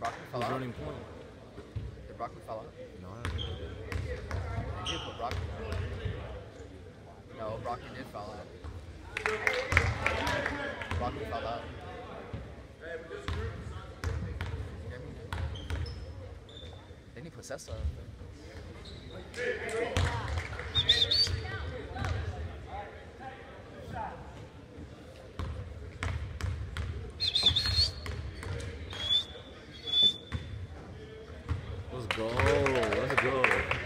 Brockman fell Who's out? running point? Did Brockman fell out? No, I don't know. He did put Brockman out. No, Brockman did fall out. Brockman fell out. Then he put Cessa up there. Let's go. Let's go.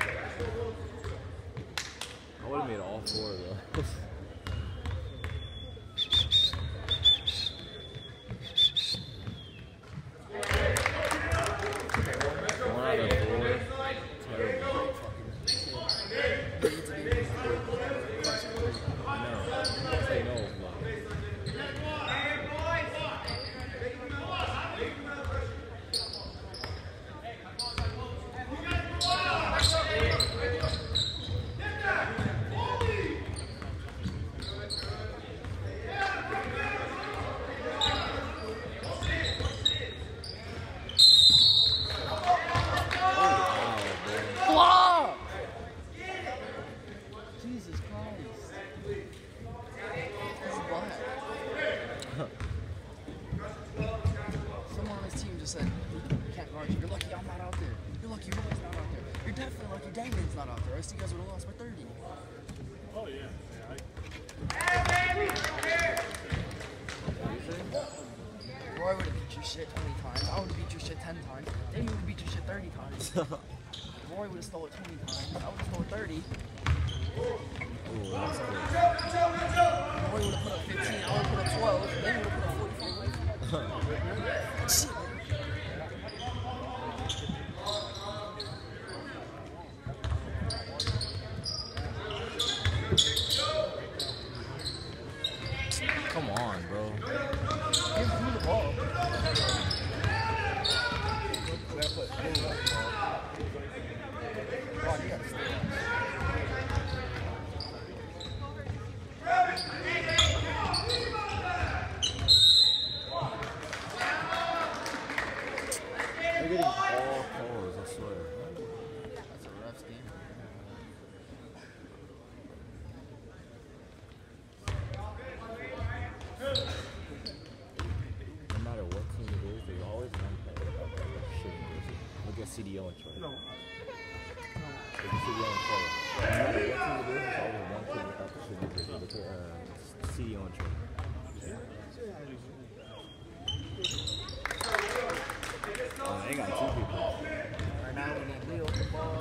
I would have made all four of those. One out of four. Terrible. I know. They know. Jesus Christ. This is black. Someone on his team just said, "You can't guard you. You're lucky I'm not out there. You're lucky Roy's not out there. You're definitely lucky Damien's not out there. I see you guys would have lost by 30. Oh, yeah. Roy would have beat your shit 20 times. I would have beat your shit 10 times. Damien would have beat your shit 30 times. Roy would have stole it 20 times. I would have stole it 30. Ooh, that's good. Roy would have put up 15. I would have put up 12. Damien would have put up 45. Shit. Come on, bro. Give him the ball. God, you gotta stay. They're getting all calls, I swear. That's a rough game. No matter what team it is, they always run play without that shitty jersey. Look at CDO and Troy. No. Look at CDO and Troy. No matter what team it is, there's always one team without the shitty jersey. Look at CDO and Troy. Oh, they got two people. Right now, we need Leo the ball.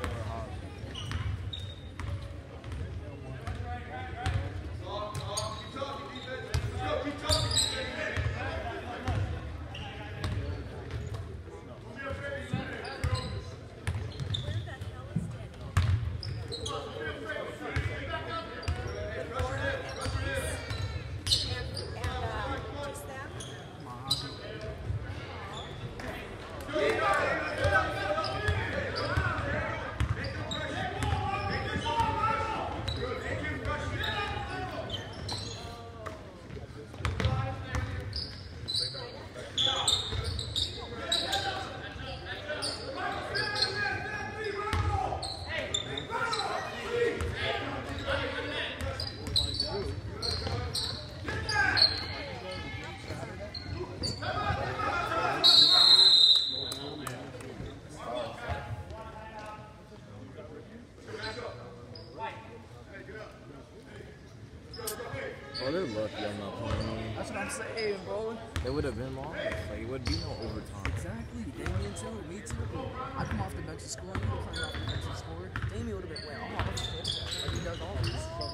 Oh, they're lucky I'm not playing. That's what I'm saying, bro. It would have been lost. Like, it would be no overtime. Exactly. Damien too. Me too. I come off the bench to score. You would come off the bench to score. Damien would have been went off. Like he does always.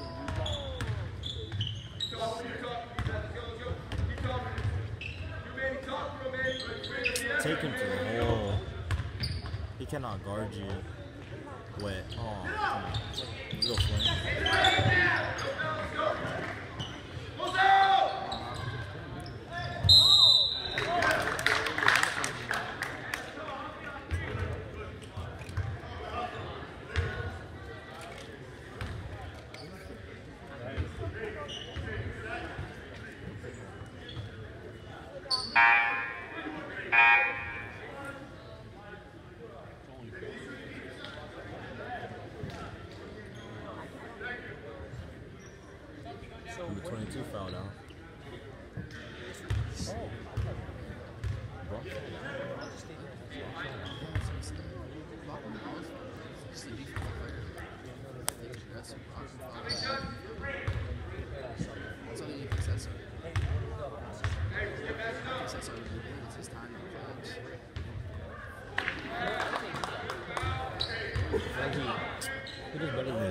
Take him to the hole. He cannot guard you. Wet. Oh, come on. Let's go, Flynn.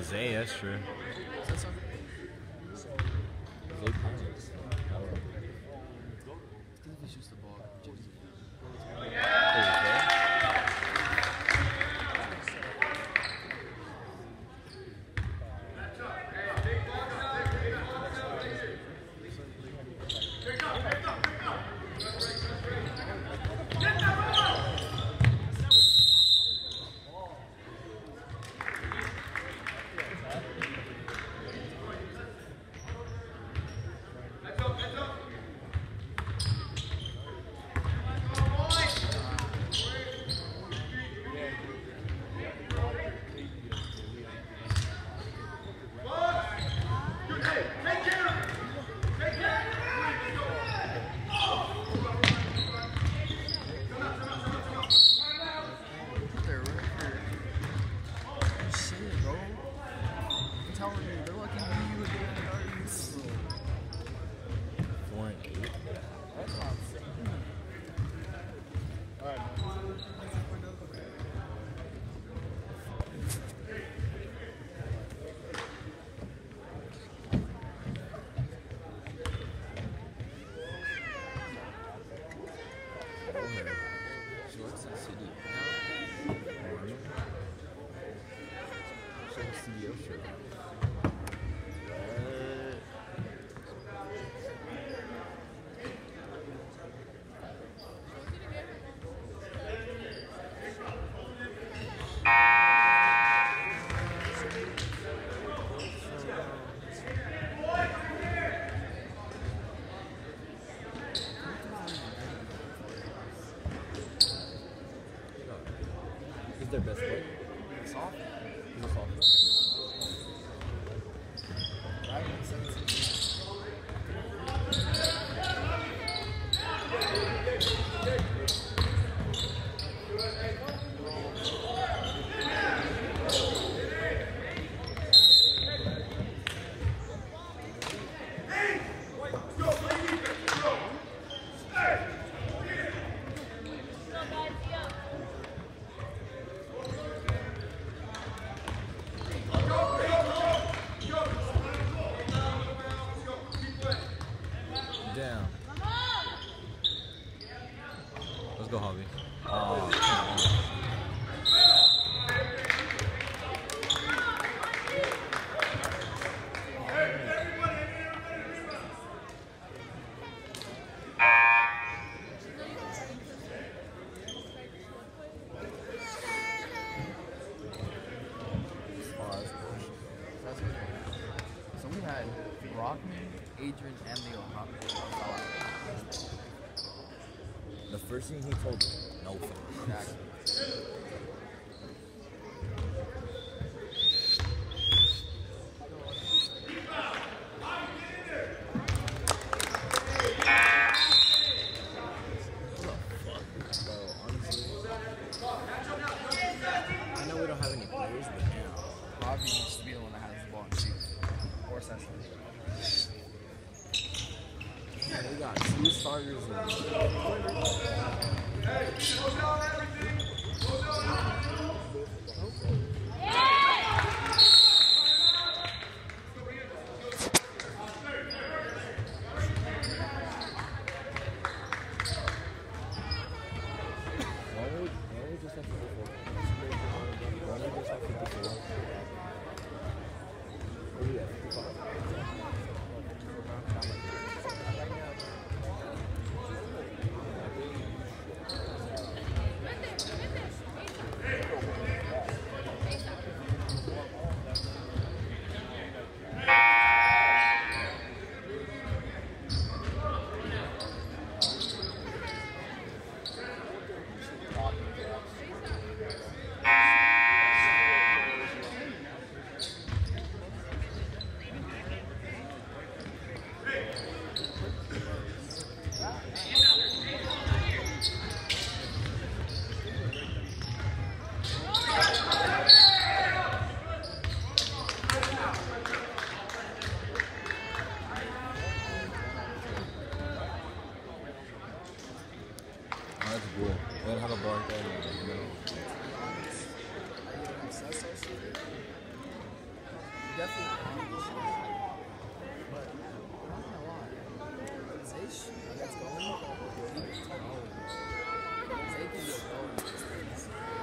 Zay, that's true. Is that so? Zay Pines. If he shoots the ball, Jimmy. Their record. Shit, bro. I'm telling you, they're lucky you would get in 4-8. That's not insane. She works in the city. She has a studio show. Who's their best player? Soft. Who's a sophomore? Right? Makes sense. Damn. Let's go, Hobby. Oh, come on. So we had Brockman, Adrian, and Leo Hopkins. The first thing he told me, no. Exactly. Bro, honestly. I know we don't have any players, but now. Bobby needs to be the one that has the ball and shoot. Or Cecily. Man, we got 2 starters Why don't we just have 54? Why don't we just have 54? What do we have, 55? Oh, that's cool. They don't have a bar there in the middle. definitely on this shit. But I'm not gonna lie. Zay gets going. Zay can get going.